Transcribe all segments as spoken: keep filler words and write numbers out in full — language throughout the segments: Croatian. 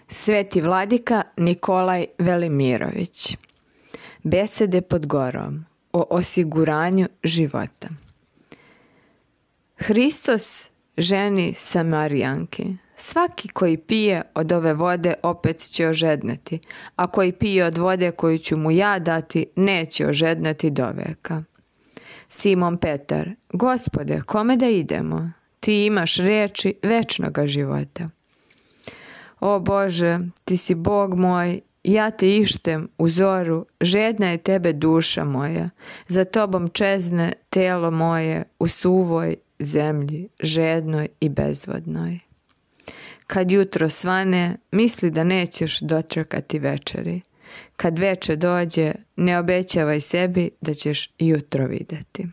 Sveti vladika Nikolaj Velimirović. Besede pod gorom o osiguranju života. Hristos ženi Samarijanki: svaki koji pije od ove vode opet će ožedneti, a koji pije od vode koju ću mu ja dati neće ožedneti doveka. Simon Petar: Gospode, kome da idemo? Ti imaš riječi večnoga života. O Bože, ti si Bog moj, ja te ištem u zoru, žedna je tebe duša moja, za tobom čezne telo moje u suvoj zemlji, žednoj i bezvodnoj. Kad jutro svane, misli da nećeš dočekati večeri. Kad veče dođe, ne obećavaj sebi da ćeš jutro vidjeti.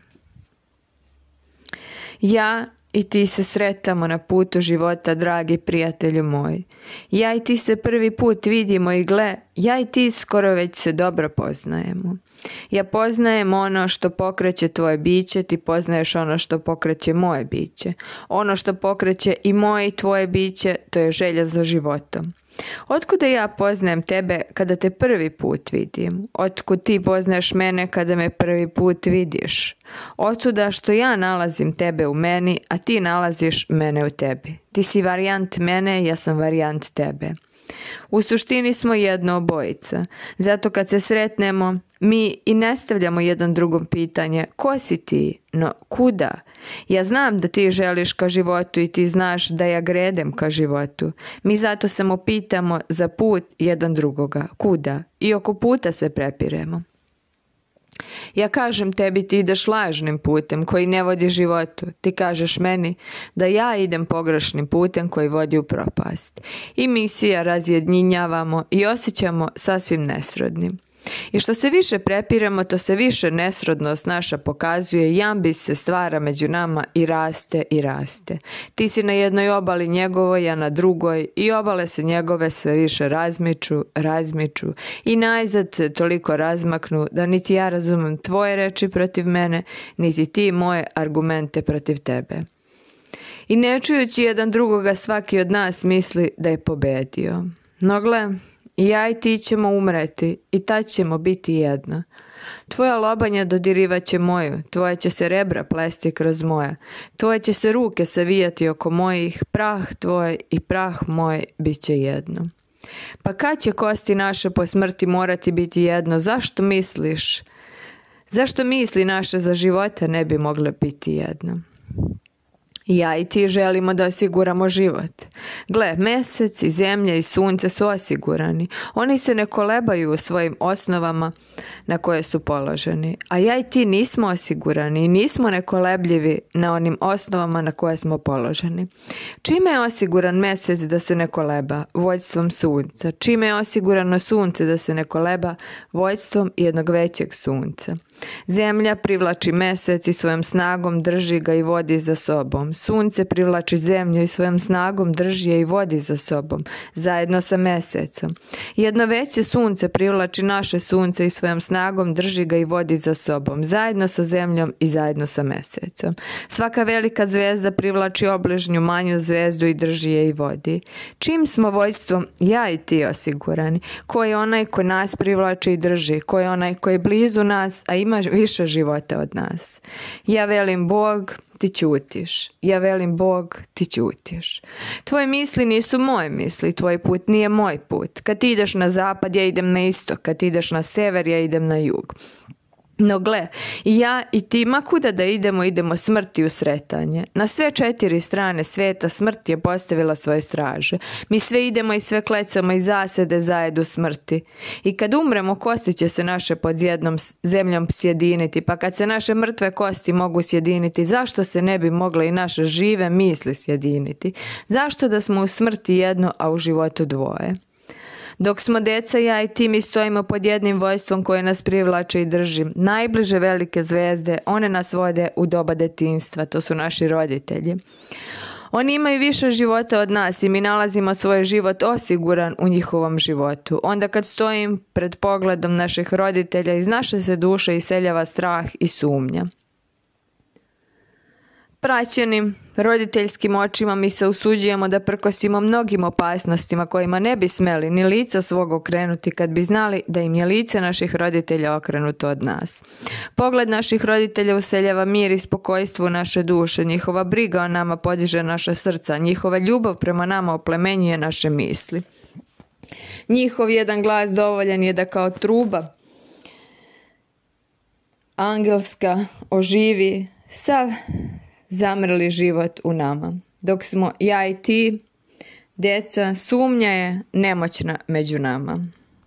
Ja i ti se sretamo na putu života, dragi prijatelju moj. Ja i ti se prvi put vidimo i gle, ja i ti skoro već se dobro poznajemo. Ja poznajem ono što pokreće tvoje biće, ti poznaješ ono što pokreće moje biće. Ono što pokreće i moje i tvoje biće, to je želja za životom. Otkuda ja poznajem tebe kada te prvi put vidim? Otkud ti poznaješ mene kada me prvi put vidiš? Otkuda što ja nalazim tebe u meni, a ti nalaziš mene u tebi. Ti si varijant mene, ja sam varijant tebe. U suštini smo jedno obojica. Zato kad se sretnemo, mi i ne stavljamo jedan drugom pitanje: ko si ti? No, kuda? Ja znam da ti želiš ka životu i ti znaš da ja gredem ka životu. Mi zato samo pitamo za put jedan drugoga. Kuda? I oko puta se prepiremo. Ja kažem tebi, ti ideš lažnim putem koji ne vodi životu. Ti kažeš meni da ja idem pogrešnim putem koji vodi u propast. I mi se razjedinjavamo i osjećamo sasvim nesrodnim. I što se više prepiramo, to se više nesrodnost naša pokazuje, jambis se stvara među nama i raste i raste. Ti si na jednoj obali njegovoj, ja na drugoj, i obale se njegove sve više razmiču, razmiču i najzad se toliko razmaknu da niti ja razumem tvoje reči protiv mene, niti ti moje argumente protiv tebe. I ne čujući jedan drugoga, svaki od nas misli da je pobedio. No gle, i ja i ti ćemo umreti i tad ćemo biti jedno. Tvoja lobanja dodirivat će moju, tvoje će se rebra plesti kroz moja, tvoje će se ruke savijati oko mojih, prah tvoj i prah moj bit će jedno. Pa kad će kosti naše po smrti morati biti jedno? Zašto misliš? Zašto misli naše za života ne bi mogle biti jedno? Ja i ti želimo da osiguramo život. Gle, mesec i zemlja i sunce su osigurani. Oni se ne kolebaju u svojim osnovama na koje su položeni. A ja i ti nismo osigurani i nismo nekolebljivi na onim osnovama na koje smo položeni. Čime je osiguran mesec da se ne koleba? Vođstvom sunca. Čime je osigurano sunce da se ne koleba? Vođstvom jednog većeg sunca. Zemlja privlači mesec i svojom snagom drži ga i vodi za sobom. Sunce privlači zemlju i svojom snagom drži je i vodi za sobom, zajedno sa mesecom. Jedno veće sunce privlači naše sunce i svojom snagom drži ga i vodi za sobom, zajedno sa zemljom i zajedno sa mesecom. Svaka velika zvezda privlači obližnju manju zvezdu i drži je i vodi. Čim smo vođstvom ja i ti osigurani? Ko je onaj ko nas privlači i drži? Ko je onaj ko je blizu nas, a ima više života od nas? Ja velim Bog, ti ćutiš. Ja velim Bog, ti ćutiš. Tvoje misli nisu moje misli, tvoj put nije moj put. Kad ti ideš na zapad, ja idem na istok. Kad ti ideš na sever, ja idem na jug. No gle, i ja i ti, ma kuda da idemo, idemo smrti u sretanje. Na sve četiri strane sveta smrt je postavila svoje straže. Mi sve idemo i sve klecamo i zasede zajedu smrti. I kad umremo, kosti će se naše pod jednom zemljom sjediniti, pa kad se naše mrtve kosti mogu sjediniti, zašto se ne bi mogle i naše žive misli sjediniti? Zašto da smo u smrti jedno, a u životu dvoje? Dok smo deca, ja i ti, mi stojimo pod jednim vojstvom koje nas privlače i drži. Najbliže velike zvezde, one nas vode u doba detinjstva, to su naši roditelji. Oni imaju više života od nas i mi nalazimo svoj život osiguran u njihovom životu. Onda kad stojim pred pogledom naših roditelja, iz naše se duše iseljava strah i sumnja. Praćenim roditeljskim očima mi se usuđujemo da prkosimo mnogim opasnostima kojima ne bi smeli ni lica svog okrenuti kad bi znali da im je lice naših roditelja okrenuto od nas. Pogled naših roditelja useljava mir i spokojstvo u naše duše, njihova briga o nama podiže naše srca, njihova ljubav prema nama oplemenjuje naše misli. Njihov jedan glas dovoljan je da kao truba angelska oživi sav zamrli život u nama. Dok smo ja i ti, djeca, sumnja je nemoćna među nama.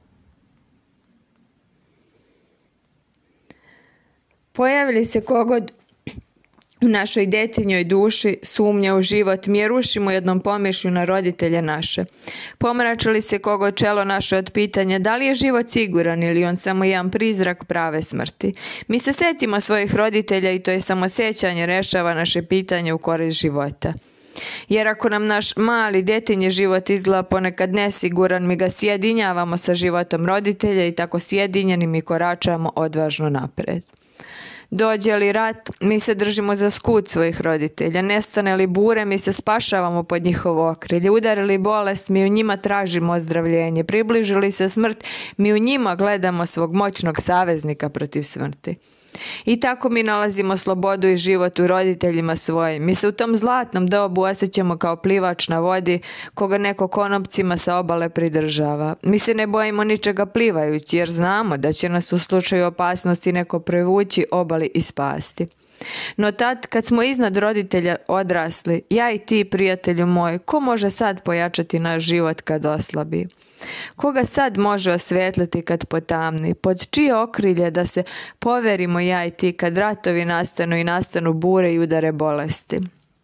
Pojavili se kogod u našoj djetinjoj duši sumnja u život, mi je rušimo jednom pomišlju na roditelje naše. Pomračili se kogod čelo naše od pitanja da li je život siguran ili on samo jedan prizrak prave smrti. Mi se setimo svojih roditelja i to je samo sjećanje rešava naše pitanje u korist života. Jer ako nam naš mali djetinji život izgleda ponekad nesiguran, mi ga sjedinjavamo sa životom roditelja i tako sjedinjeni mi koračamo odvažno napred. Dođe li rat, mi se držimo za skut svojih roditelja. Nestane li bure, mi se spašavamo pod njihovo okrilje. Udari li bolest, mi u njima tražimo ozdravljenje. Približi li se smrt, mi u njima gledamo svog moćnog saveznika protiv smrti. I tako mi nalazimo slobodu i život u roditeljima svojim. Mi se u tom zlatnom dobu osjećamo kao plivač na vodi koga neko konopcima sa obale pridržava. Mi se ne bojimo ničega plivajući jer znamo da će nas u slučaju opasnosti neko prevući obali i spasti. No tad kad smo iznad roditelja odrasli, ja i ti, prijatelju moj, ko može sad pojačati naš život kad oslabi? Koga sad može osvetliti kad potamni? Pod čije okrilje da se poverimo ja i ti kad ratovi nastanu i nastanu bure i udare bolesti?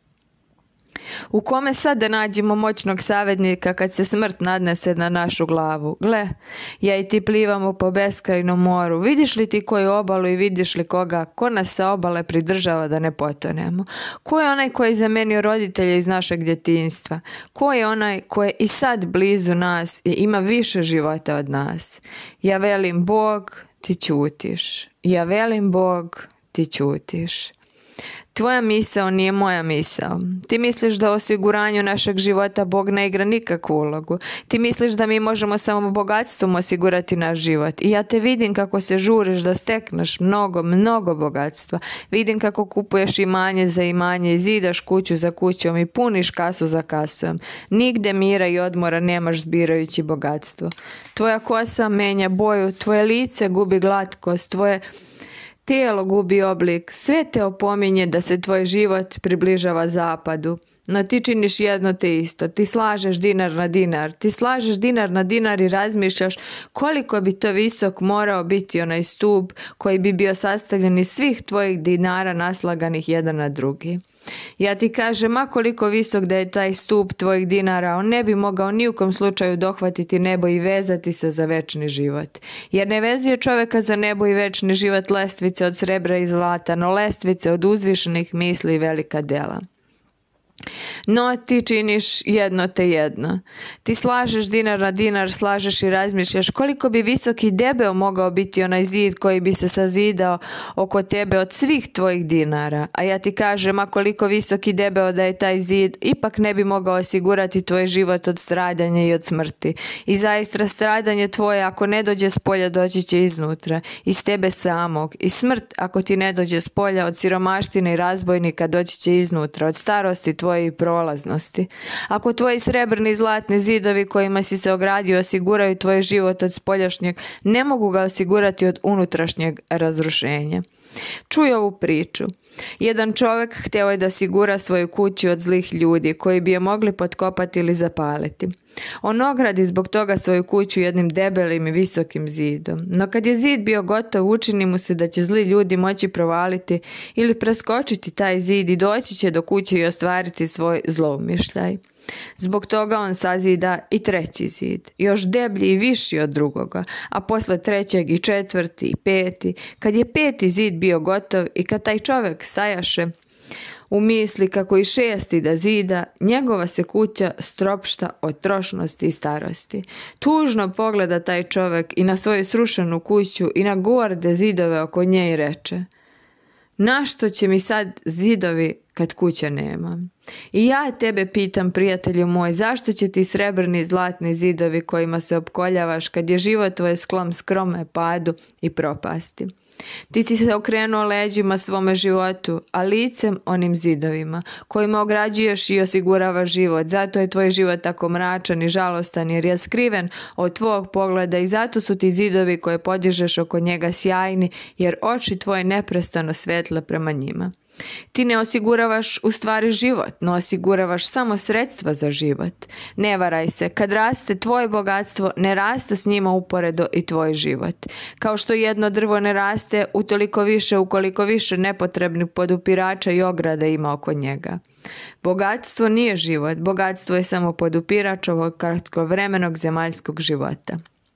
U kome sad da nađemo moćnog saveznika kad se smrt nadnese na našu glavu? Gle, ja i ti plivamo po beskrajnom moru. Vidiš li ti koju obalu i vidiš li koga? Ko nas sa obale pridržava da ne potonemo? Ko je onaj koji je zamenio roditelje iz našeg djetinjstva? Ko je onaj koji je i sad blizu nas i ima više života od nas? Ja velim Bog, ti ćutiš. Ja velim Bog, ti ćutiš. Tvoja misao nije moja misao. Ti misliš da u osiguranju našeg života Bog ne igra nikakvu ulogu. Ti misliš da mi možemo samo bogatstvom osigurati naš život. I ja te vidim kako se žuriš da stekneš mnogo, mnogo bogatstva. Vidim kako kupuješ imanje za imanje i zidaš kuću za kućom i puniš kasu za kasom. Nigde mira i odmora nemaš zbirajući bogatstvo. Tvoja kosa menja boju, tvoje lice gubi glatkost, tvoje tijelo gubi oblik, sve te opominje da se tvoj život približava zapadu. No ti činiš jedno te isto, ti slažeš dinar na dinar, ti slažeš dinar na dinar i razmišljaš koliko bi to visok morao biti onaj stup koji bi bio sastavljen iz svih tvojih dinara naslaganih jedan na drugi. Ja ti kažem, a koliko visok da je taj stup tvojih dinara, on ne bi mogao ni u kom slučaju dohvatiti nebo i vezati se za večni život. Jer ne vezuje čovjeka za nebo i večni život lestvice od srebra i zlata, no lestvice od uzvišenih misli i velika dela. No ti činiš jedno te jedno. Ti slažeš dinar na dinar, slažeš i razmišljaš koliko bi visok i debeo mogao biti onaj zid koji bi se sazidao oko tebe od svih tvojih dinara. A ja ti kažem, a koliko visok i debeo da je taj zid, ipak ne bi mogao osigurati tvoj život od stradanja i od smrti. I zaista stradanje tvoje ako ne dođe s polja doći će iznutra, iz tebe samog. I smrt ako ti ne dođe s polja od siromaštine i razbojnika doći će iznutra, od starosti tvoje i prolaznosti. Ako tvoji srebrni i zlatni zidovi kojima si se ogradio osiguraju tvoj život od spoljašnjeg, ne mogu ga osigurati od unutrašnjeg razrušenja. Čuj ovu priču. Jedan čovjek htio je da osigura svoju kuću od zlih ljudi koji bi je mogli potkopati ili zapaliti. On ogradi zbog toga svoju kuću jednim debelim i visokim zidom. No kad je zid bio gotov, učini mu se da će zli ljudi moći provaliti ili preskočiti taj zid i doći će do kuće i ostvariti svoj zloumišljaj. Zbog toga on sazida i treći zid, još deblji i viši od drugoga, a posle trećeg i četvrti i peti. Kad je peti zid bio gotov i kad taj čovjek stajaše u misli kako i šesti da zida, njegova se kuća stropšta od trošnosti i starosti. Tužno pogleda taj čovjek i na svoju srušenu kuću i na gorde zidove oko nje i reče: našto će mi sad zidovi kad kuće nema. I ja tebe pitam, prijatelju moj, zašto će ti srebrni i zlatni zidovi kojima se opkoljavaš kad je život tvoj sklon skrome, padu i propasti? Ti si se okrenuo leđima svome životu, a licem onim zidovima kojima ograđuješ i osiguravaš život. Zato je tvoj život tako mračan i žalostan jer je skriven od tvog pogleda i zato su ti zidovi koje podižeš oko njega sjajni jer oči tvoje neprestano svetle prema njima. Ti ne osiguravaš u stvari život, no osiguravaš samo sredstva za život. Ne varaj se, kad raste tvoje bogatstvo, ne raste s njima uporedo i tvoj život. Kao što jedno drvo ne raste utoliko više ukoliko više nepotrebnih podupirača i ograda ima oko njega. Bogatstvo nije život, bogatstvo je samo podupirač ovog kratkovremenog zemaljskog života.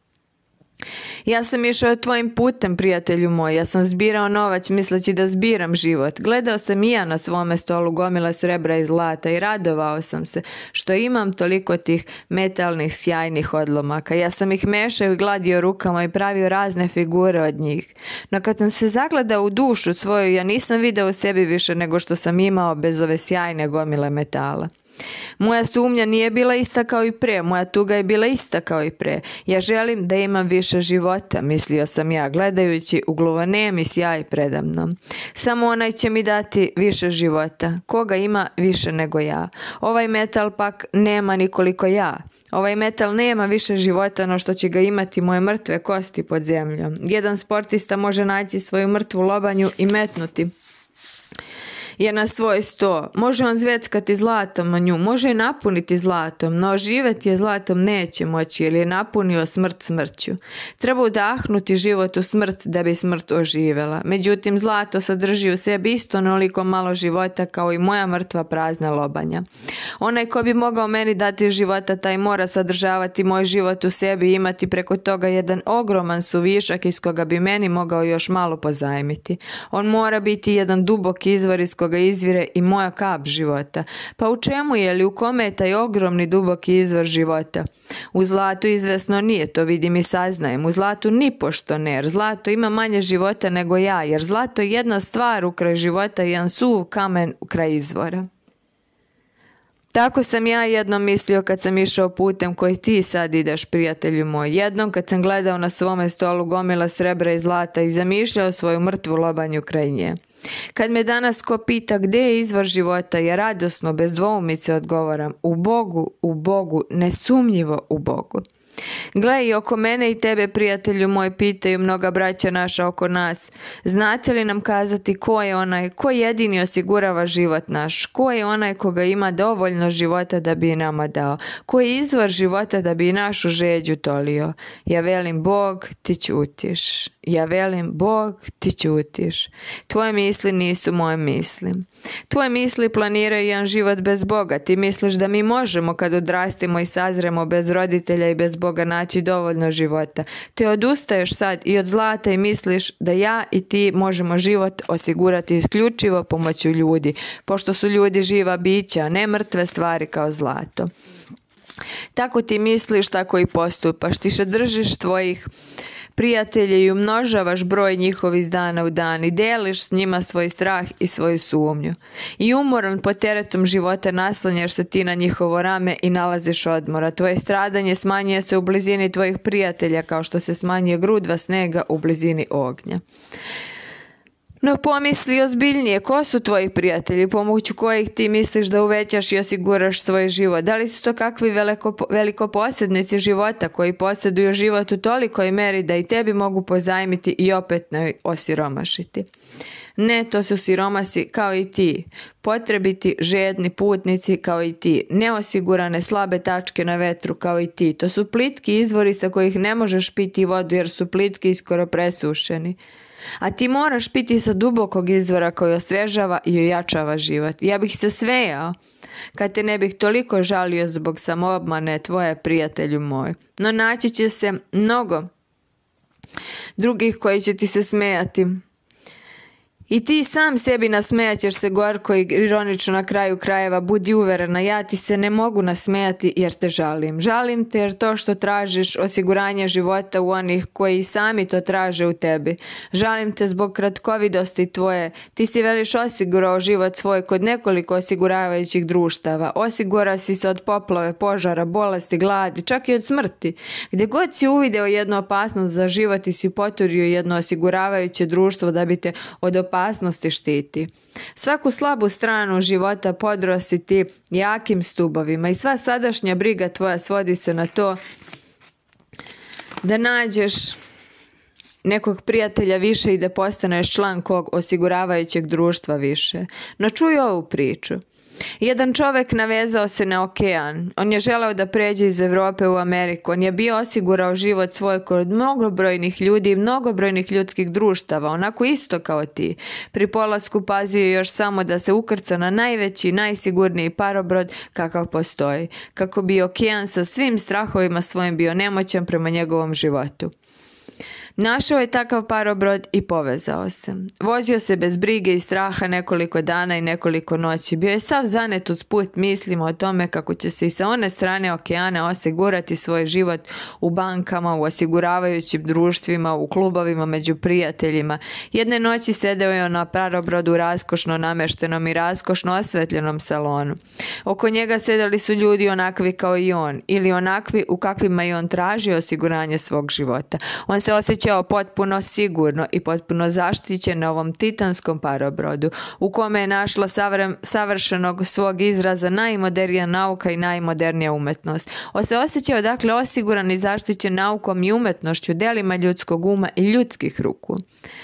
Ja sam išao tvojim putem, prijatelju moj, ja sam zbirao novac misleći da zbiram život. Gledao sam i ja na svome stolu gomila srebra i zlata i radovao sam se što imam toliko tih metalnih sjajnih odlomaka. Ja sam ih mešao i gladio rukama i pravio razne figure od njih. No kad sam se zagledao u dušu svoju, ja nisam video u sebi više nego što sam imao bez ove sjajne gomile metala. Moja sumnja nije bila ista kao i pre, moja tuga je bila ista kao i pre. Ja želim da imam više života, mislio sam ja, gledajući u gluvonemi sjaj predamnom. Samo onaj će mi dati više života. Koga ima više nego ja? Ovaj metal pak nema nikoliko ja. Ovaj metal nema više života no što će ga imati moje mrtve kosti pod zemljom. Jedan sportista može naći svoju mrtvu lobanju i metnuti je na svoj sto. Može on zveckati zlatom na nju, može je napuniti zlatom, no živjeti je zlatom neće moći jer je napunio smrt smrću. Treba udahnuti život u smrt da bi smrt oživela. Međutim, zlato sadrži u sebi isto onoliko malo života kao i moja mrtva prazna lobanja. Onaj ko bi mogao meni dati života, taj mora sadržavati moj život u sebi i imati preko toga jedan ogroman suvišak iz koga bi meni mogao još malo pozajmiti. On mora biti jedan dubok izvor iz koga izvire i moja kap života. Pa u čemu je li, u kome je taj ogromni duboki izvor života? U zlatu izvesno nije, to vidim i saznajem. U zlatu nipošto ne, jer zlato ima manje života nego ja, jer zlato je jedna stvar ukraj života i jedan suv kamen ukraj izvora. Tako sam ja jednom mislio kad sam išao putem koji ti sad ideš, prijatelju moj. Jednom kad sam gledao na svome stolu gomila srebra i zlata i zamišljao svoju mrtvu lobanju kraj nje. Kad me danas ko pita gdje je izvor života, ja radosno, bez dvoumice odgovaram: u Bogu, u Bogu, nesumnjivo u Bogu. Gle, i oko mene i tebe, prijatelju moj, pitaju mnoga braća naša oko nas: znate li nam kazati ko je onaj, ko jedini osigurava život naš? Ko je onaj koga ima dovoljno života da bi nama dao? Ko je izvor života da bi našu žeđu tolio? Ja velim: Bog, ti ćutiš. Ja velim: Bog, ti ćutiš. Tvoje misli nisu moje misli. Tvoje misli planiraju jedan život bez Boga. Ti misliš da mi možemo kad odrastimo i sazremo bez roditelja i bez Boga naći dovoljno života. Te odustaješ sad i od zlata i misliš da ja i ti možemo život osigurati isključivo pomoću ljudi, pošto su ljudi živa bića, a ne mrtve stvari kao zlato. Tako ti misliš, tako i postupaš. Ti se držiš tvojih prijatelje i umnožavaš broj njihov iz dana u dan i deliš s njima svoj strah i svoju sumnju. I umoran pod teretom života naslanjaš se ti na njihovo rame i nalaziš odmora. Tvoje stradanje smanjuje se u blizini tvojih prijatelja kao što se smanjuje grudva snega u blizini ognja. No pomisli ozbiljnije, ko su tvoji prijatelji pomoću kojih ti misliš da uvećaš i osiguraš svoj život? Da li su to kakvi veliko, velikoposjednici života koji posjeduju život u tolikoj meri da i tebi mogu pozajmiti i opet ne osiromašiti? Ne, to su siromasi kao i ti, potrebiti, žedni putnici kao i ti, neosigurane slabe tačke na vetru kao i ti. To su plitki izvori sa kojih ne možeš piti vodu jer su plitki i skoro presušeni. A ti moraš piti sa dubokog izvora koji osvežava i ojačava život. Ja bih se svejao kad te ne bih toliko žalio zbog samoobmane tvoje, prijatelju moj. No naći će se mnogo drugih koji će ti se smejati I ti sam sebi nasmejaćeš se gorko i ironično na kraju krajeva. Budi uverena, ja ti se ne mogu nasmejati jer te žalim. Žalim te jer to što tražiš osiguranje života u onih koji sami to traže u tebi. Žalim te zbog kratkovidosti tvoje. Ti si veliš osigurao život svoj kod nekoliko osiguravajućih društava. Osigurao si se od poplave, požara, bolesti, gladi, čak i od smrti. Gdje god si uvideo jednu opasnost za život, ti si poturio jedno osiguravajuće društvo da bi te od opasnosti štiti. Svaku slabu stranu života podro si ti jakim stubovima i sva sadašnja briga tvoja svodi se na to da nađeš nekog prijatelja više i da postaneš član kog osiguravajućeg društva više. No čuj ovu priču. Jedan čovjek navezao se na okean. On je želeo da pređe iz Europe u Ameriku. On je bio osigurao život svoj kod mnogobrojnih ljudi i mnogobrojnih ljudskih društava, onako isto kao ti. Pri polasku pazio je još samo da se ukrca na najveći, najsigurniji parobrod kakav postoji, kako bi okean sa svim strahovima svojim bio nemoćan prema njegovom životu. Našao je takav parobrod i povezao se. Vozio se bez brige i straha nekoliko dana i nekoliko noći. Bio je sav zanet uz put mislima o tome kako će se i sa one strane okeana osigurati svoj život u bankama, u osiguravajućim društvima, u klubovima, među prijateljima. Jedne noći sedeo je na parobrodu raskošno nameštenom i raskošno osvetljenom salonu. Oko njega sedeli su ljudi onakvi kao i on, ili onakvi u kakvima je on tražio osiguranje svog života. On se osjećao potpuno sigurno i potpuno zaštićen na ovom titanskom parobrodu, u kome je našla savršenog svog izraza najmodernija nauka i najmodernija umetnost. On se osjećao dakle osiguran i zaštićen naukom i umetnošću, delima ljudskog uma i ljudskih ruku.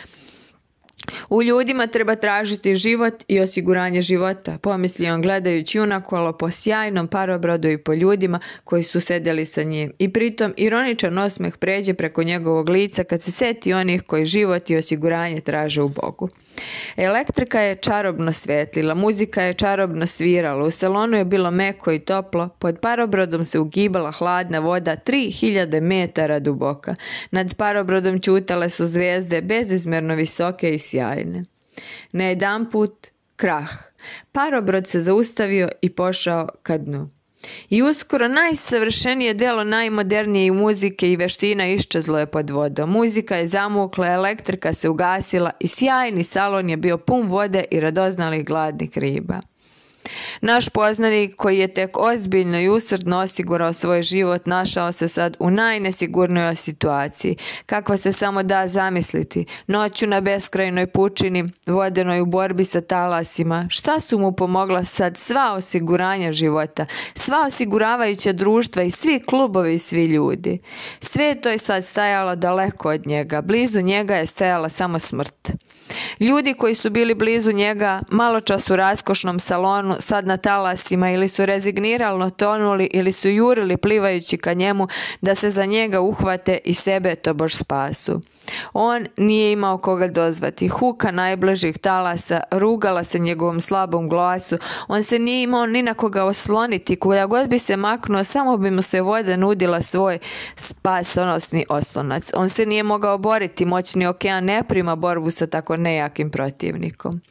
U ljudima treba tražiti život i osiguranje života, pomislio on gledajući unakolo po sjajnom parobrodu i po ljudima koji su sedjeli sa njim. I pritom ironičan osmeh pređe preko njegovog lica kad se seti onih koji život i osiguranje traže u Bogu. Elektrika je čarobno svetlila, muzika je čarobno svirala, u salonu je bilo meko i toplo, pod parobrodom se ugibala hladna voda tri hiljade metara duboka. Nad parobrodom ćutale su zvijezde bezizmjerno visoke i sjajne. Na jedan put krah. Parobrod se zaustavio i pošao ka dnu. I uskoro najsavršenije delo najmodernije muzike i veština iščezlo je pod vodom. Muzika je zamukla, elektrika se ugasila i sjajni salon je bio pun vode i radoznalih gladnih riba. Naš poznanik koji je tek ozbiljno i usrdno osigurao svoj život našao se sad u najnesigurnijoj situaciji, kakva se samo da zamisliti, noću na beskrajnoj pučini, vodenoj u borbi sa talasima. Šta su mu pomogla sad sva osiguranja života, sva osiguravajuća društva i svi klubovi i svi ljudi? Sve to je sad stajalo daleko od njega, blizu njega je stajala samo smrt. Ljudi koji su bili blizu njega malo čas u raskošnom salonu, sad na talasima, ili su rezigniralno tonuli ili su jurili plivajući ka njemu da se za njega uhvate i sebe tobož spasu. On nije imao koga dozvati. Huka najbližih talasa rugala se njegovom slabom glasu. On se nije imao ni na koga osloniti. Kuda god bi se maknuo, samo bi mu se voda nudila svoj spasonosni oslonac. On se nije mogao boriti. Moćni okean ne prima borbu sa tako nejakim protivnikom.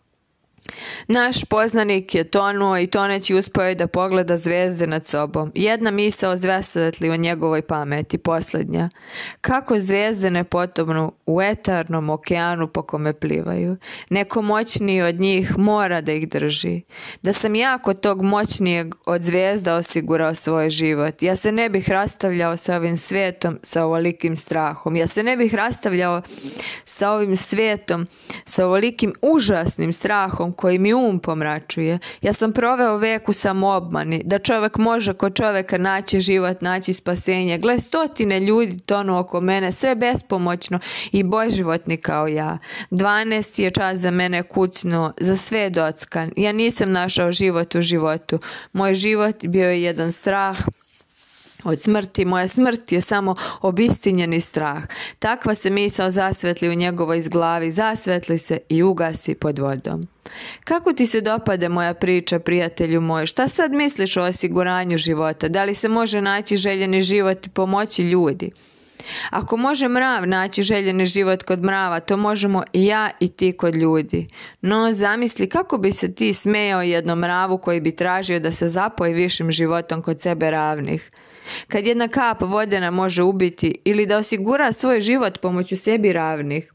Naš poznanik je tonuo i toneći uspio je da pogleda zvezde nad sobom. Jedna misao zvesvetli u njegovoj pameti, posljednja. Kako zvezde ne potopnu u etarnom okeanu po kome plivaju? Neko moćniji od njih mora da ih drži. Da sam ja kod tog moćnijeg od zvijezda osigurao svoj život, ja se ne bih rastavljao sa ovim svijetom sa ovolikim strahom. Ja se ne bih rastavljao sa ovim svijetom sa ovolikim užasnim strahom koji mi um pomračuje. Ja sam proveo vek u samoobmani, da čovjek može kod čovjeka naći život, naći spasenje. Gle, stotine ljudi tonu oko mene, sve bespomoćno i boživotni kao ja. Dvanest je čas za mene kucnuo, za sve dockan. Ja nisam našao život u životu. Moj život bio je jedan strah od smrti. Moja smrt je samo obistinjeni strah. Takva se misao zasvetli u njegovoj glavi, zasvetli se i ugasi pod vodom. Kako ti se dopade moja priča, prijatelju moj? Šta sad misliš o osiguranju života? Da li se može naći željeni život i pomoći ljudi? Ako može mrav naći željeni život kod mrava, to možemo i ja i ti kod ljudi. No zamisli kako bi se ti smejao jednom mravu koji bi tražio da se zapoji višim životom kod sebe ravnih. Kad jedna kap vodena može ubiti ili da osigura svoj život pomoću sebi ravnih.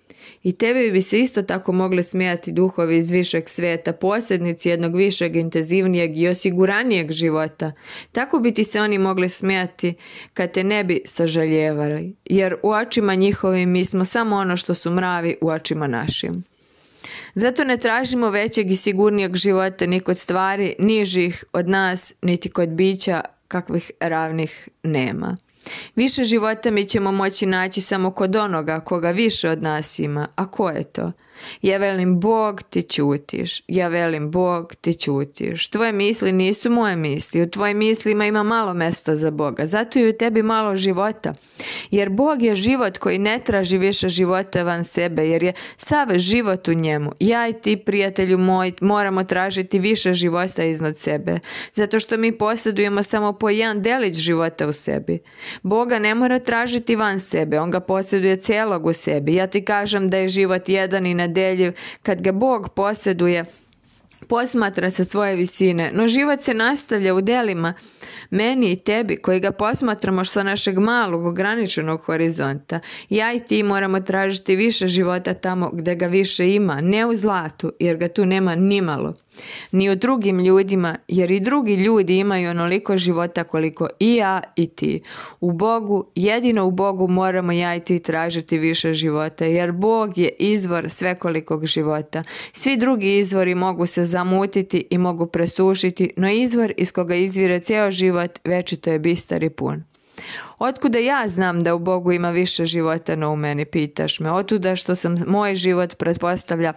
I tebi bi se isto tako mogli smijati duhovi iz višeg svijeta, posjednici jednog višeg, intenzivnijeg i osiguranijeg života. Tako bi ti se oni mogli smijati kad te ne bi sažaljevali, jer u očima njihovim mi smo samo ono što su mravi u očima našim. Zato ne tražimo većeg i sigurnijeg života ni kod stvari, nižih od nas, niti kod bića kakvih ravnih nema. Više života mi ćemo moći naći samo kod onoga koga više od nas ima. A ko je to? Ja velim Bog, ti ćutiš. Ja velim Bog, ti ćutiš. Tvoje misli nisu moje misli. U tvojim mislima ima malo mesta za Boga. Zato je u tebi malo života. Jer Bog je život koji ne traži više života van sebe. Jer je sav život u njemu. Ja i ti, prijatelju moj, moramo tražiti više života iznad sebe. Zato što mi posjedujemo samo po jedan delić života u sebi. Boga ne mora tražiti van sebe. On ga posjeduje cijelog u sebi. Ja ti kažem da je život jedan i nedeljiv. Kad ga Bog posjeduje, posmatra sa svoje visine, no život se nastavlja u delima meni i tebi koji ga posmatramo sa našeg malog ograničenog horizonta. Ja i ti moramo tražiti više života tamo gdje ga više ima, ne u zlatu jer ga tu nema ni malo, ni u drugim ljudima jer i drugi ljudi imaju onoliko života koliko i ja i ti. U Bogu, jedino u Bogu moramo ja i ti tražiti više života jer Bog je izvor svekolikog života. Svi drugi izvori mogu se zamutiti i mogu presušiti, no izvor iz koga izvire cijel život večito je bistar i pun. Otkuda ja znam da u Bogu ima više života no u meni, pitaš me? Otuda što sam moj život pretpostavlja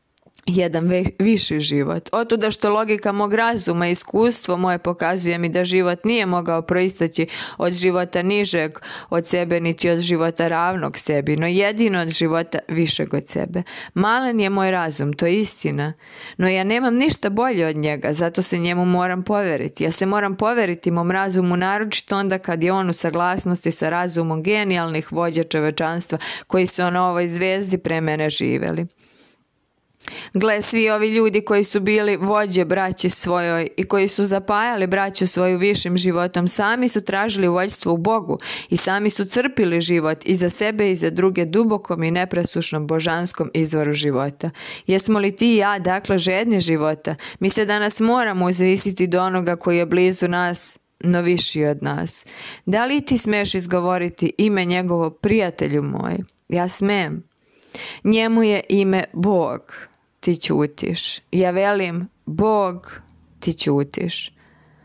jedan ve- viši život. Otuda što logika mog razuma i iskustvo moje pokazuje mi da život nije mogao proisteći od života nižeg od sebe niti od života ravnog sebi, no jedino od života višeg od sebe. Malen je moj razum, to je istina, no ja nemam ništa bolje od njega, zato se njemu moram poveriti. Ja se moram poveriti mom razumu, naročito onda kad je on u saglasnosti sa razumom genijalnih vođa čovečanstva koji su na ovoj zvijezdi pre mene živeli. Gle, svi ovi ljudi koji su bili vođe braći svojoj i koji su zapajali braću svoju višim životom, sami su tražili vođstvo u Bogu i sami su crpili život i za sebe i za druge dubokom i nepresušnom božanskom izvoru života. Jesmo li ti i ja, dakle, žedni života? Mi se danas moramo uzvisiti do onoga koji je blizu nas, no viši od nas. Da li ti smeš izgovoriti ime njegovo, prijatelju moj? Ja smem. Njemu je ime Bog, ti ćutiš. Ja velim Bog, ti ćutiš.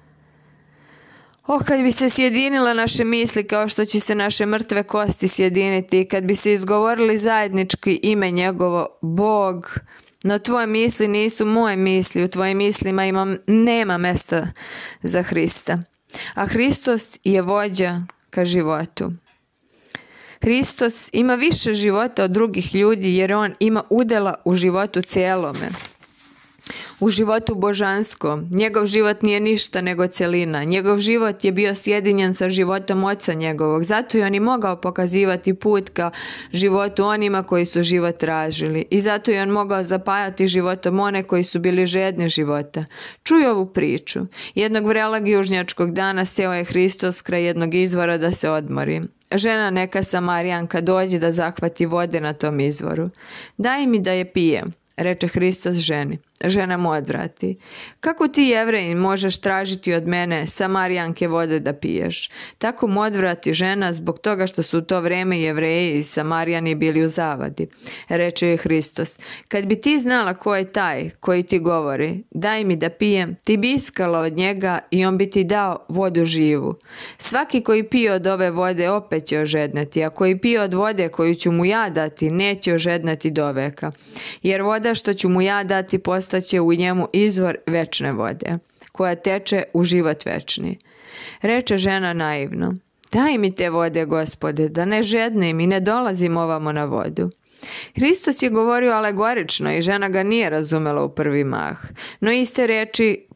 Oh, kad bi se sjedinile naše misli kao što će se naše mrtve kosti sjediniti, kad bi se izgovorili zajednički ime njegovo Bog, no tvoje misli nisu moje misli, u tvojim mislima imam, nema mesta za Hrista. A Hristos je vođa ka životu. Hristos ima više života od drugih ljudi jer on ima udjela u životu cijelome. U životu božanskom. Njegov život nije ništa nego cjelina. Njegov život je bio sjedinjen sa životom oca njegovog. Zato je on i mogao pokazivati put ka životu onima koji su život tražili. I zato je on mogao zapajati životom one koji su bili žedni života. Čuj ovu priču. Jednog vrelog južnjačkog dana seo je Hristos kraj jednog izvora da se odmori. Žena neka Samarijanka dođe da zahvati vode na tom izvoru. Daj mi da je pijem, reče Hristos ženi. Žena mu odvrati. Kako ti, Jevrejin, možeš tražiti od mene, Samarijanke, vode da piješ? Tako mu odvrati žena zbog toga što su u to vrijeme Jevreji i Samarijani bili u zavadi. Reče je Hristos. Kad bi ti znala ko je taj koji ti govori, daj mi da pijem, ti bi iskala od njega i on bi ti dao vodu živu. Svaki koji pije od ove vode opet će ožedneti, a koji pije od vode koju ću mu ja dati, neće ožedneti do veka. Jer voda što ću mu ja dati postaće u njemu izvor večne vode, koja teče u život večni. Reče žena naivno. Daj mi te vode, Gospode, da ne žednem i ne dolazim ovamo na vodu. Hristos je govorio alegorično i žena ga nije razumela u prvi mah. No iste reči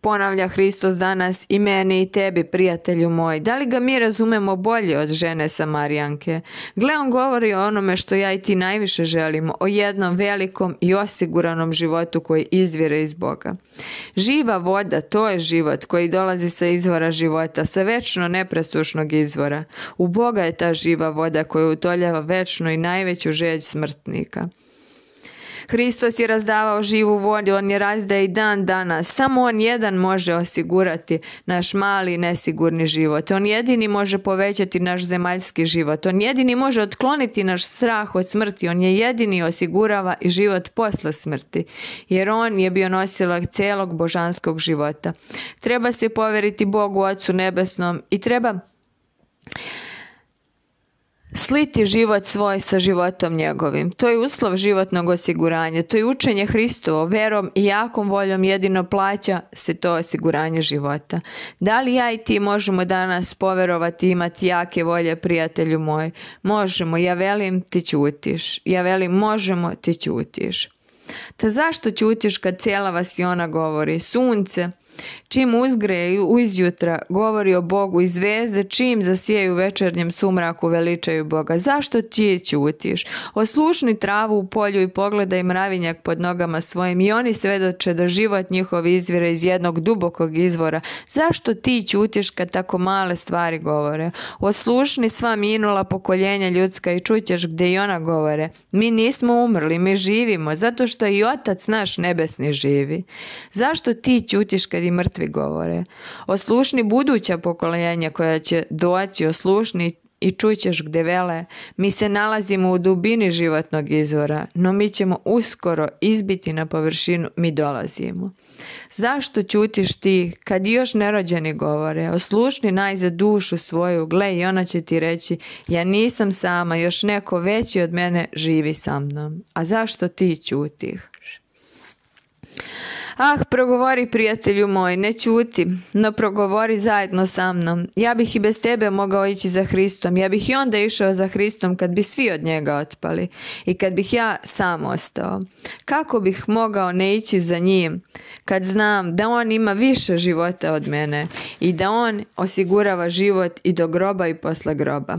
ponavlja Hristos danas i meni i tebi, prijatelju moj? Da li ga mi razumemo bolje od žene Samarijanke? Gle, on govori o onome što ja i ti najviše želimo, o jednom velikom i osiguranom životu koji izvire iz Boga. Živa voda, to je život koji dolazi sa izvora života, sa večno nepresušnog izvora. U Boga je ta živa voda koja utoljava večnu i najveću želj smrtnika. Hristos je razdavao živu vodu, on je razdaje i dan danas. Samo on jedan može osigurati naš mali nesigurni život. On jedini može povećati naš zemaljski život. On jedini može otkloniti naš strah od smrti. On je jedini osigurava i život posle smrti. Jer on je bio nosilac celog božanskog života. Treba se poveriti Bogu Ocu Nebesnom i treba sliti život svoj sa životom njegovim. To je uslov životnog osiguranja. To je učenje Hristovo. Verom i jakom voljom jedino plaća se to osiguranje života. Da li ja i ti možemo danas poverovati i imati jake volje, prijatelju moj? Možemo. Ja velim, ti ćutiš. Ja velim, možemo, ti ćutiš. Ta zašto ćutiš kad cijela vasiona govori? Sunce čim uzgreju izjutra govori o Bogu i zvezde čim zasijaju večernjem sumraku veličaju Boga. Zašto ti ćutiš? Oslušni travu u polju i pogledaj mravinjak pod nogama svojim i oni svedoče da život njihov izvire iz jednog dubokog izvora. Zašto ti ćutiš kad tako male stvari govore? Oslušni sva minula pokoljenja ljudska i čućeš gdje i ona govore. Mi nismo umrli, mi živimo zato što i Otac naš nebesni živi. Zašto ti ćutiš kad i mrtvi govore? Oslušni buduća pokoljenja koja će doći, oslušni i čućeš gde vele. Mi se nalazimo u dubini životnog izvora, no mi ćemo uskoro izbiti na površinu, mi dolazimo. Zašto ćutiš ti kad još nerođeni govore? Oslušni najzad dušu svoju, gle i ona će ti reći, ja nisam sama, još neko veći od mene živi sa mnom. A zašto ti ćutih? Ah, progovori, prijatelju moj, ne ćuti, no progovori zajedno sa mnom. Ja bih i bez tebe mogao ići za Hristom. Ja bih i onda išao za Hristom kad bi svi od njega otpali i kad bih ja sam ostao. Kako bih mogao ne ići za njim kad znam da on ima više života od mene i da on osigurava život i do groba i posle groba?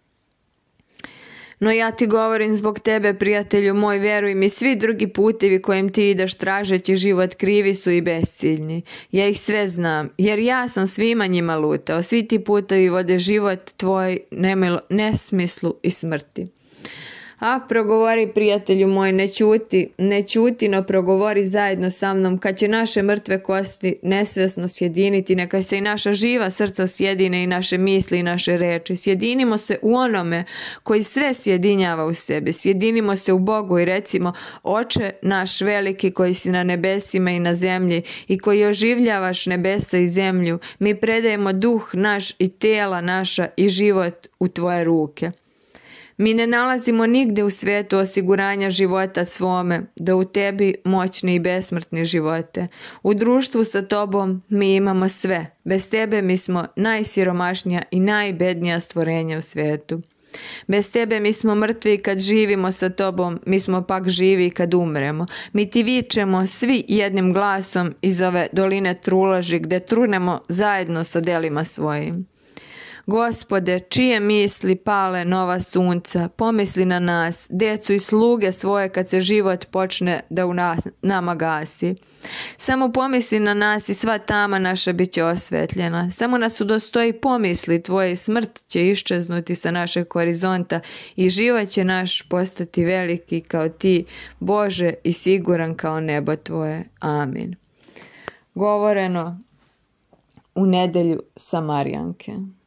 No ja ti govorim zbog tebe, prijatelju moj, veruj mi, svi drugi putevi kojim ti ideš tražeći život krivi su i besciljni. Ja ih sve znam, jer ja sam svima njima lutao. Svi ti putevi vode život tvoj nemilo, nesmislu i smrti. A progovori, prijatelju moj, ne ćuti, ne ćuti, no progovori zajedno sa mnom. Kad će naše mrtve kosti nesvesno sjediniti, neka se i naša živa srca sjedine i naše misli i naše reči. Sjedinimo se u onome koji sve sjedinjava u sebi. Sjedinimo se u Bogu i recimo, Oče naš veliki koji si na nebesima i na zemlji i koji oživljavaš nebesa i zemlju, mi predajemo duh naš i tela naša i život u tvoje ruke. Mi ne nalazimo nigde u svijetu osiguranja života svome, da u tebi moćni i besmrtni živote. U društvu sa tobom mi imamo sve. Bez tebe mi smo najsiromašnija i najbednija stvorenja u svijetu. Bez tebe mi smo mrtvi kad živimo sa tobom, mi smo pak živi kad umremo. Mi ti vičemo svi jednim glasom iz ove doline truleži gdje trunemo zajedno sa delima svojim. Gospode, čije misli pale nova sunca, pomisli na nas, djecu i sluge svoje kad se život počne da u nas, nama gasi. Samo pomisli na nas i sva tama naša bit će osvetljena. Samo nas udostoji pomisli tvoje, smrt će iščeznuti sa našeg horizonta i život će naš postati veliki kao ti, Bože, i siguran kao nebo tvoje. Amin. Govoreno u nedelju Samarijanke.